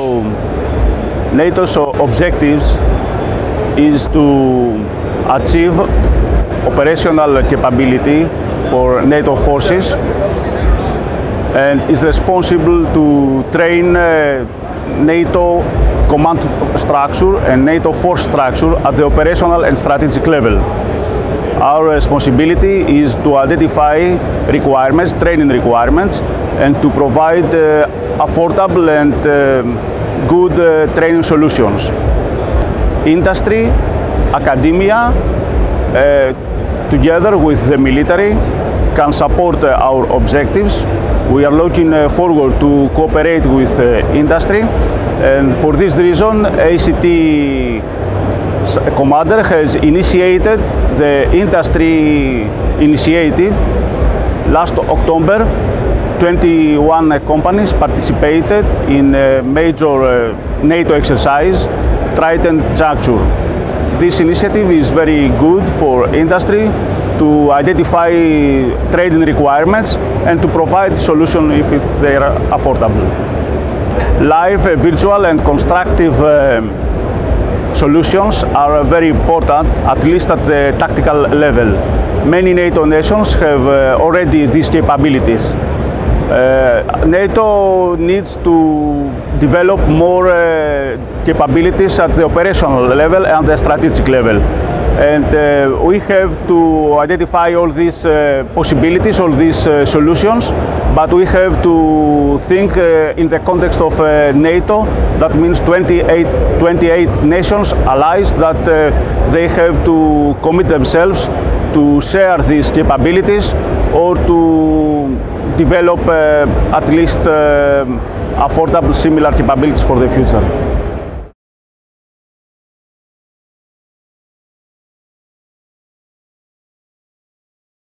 NATO's objectives is to achieve operational capability for NATO forces and is responsible to train NATO command structure and NATO force structure at the operational and strategic level. Our responsibility is to identify requirements, training requirements, and to provide affordable and good training solutions. Industry, academia, together with the military, can support our objectives. We are looking forward to cooperate with industry, and for this reason, ACT Commander has initiated the industry initiative. Last October, 21 companies participated in a major NATO exercise, Trident Juncture. This initiative is very good for industry to identify training requirements and to provide solutions if they are affordable. Live, virtual and constructive solutions are very important, at least at the tactical level. Many NATO nations have already these capabilities. NATO needs to develop more capabilities at the operational level and the strategic level. And we have to identify all these possibilities, all these solutions, but we have to think in the context of NATO. That means 28 nations, allies, that they have to commit themselves to share these capabilities or to develop at least affordable similar capabilities for the future.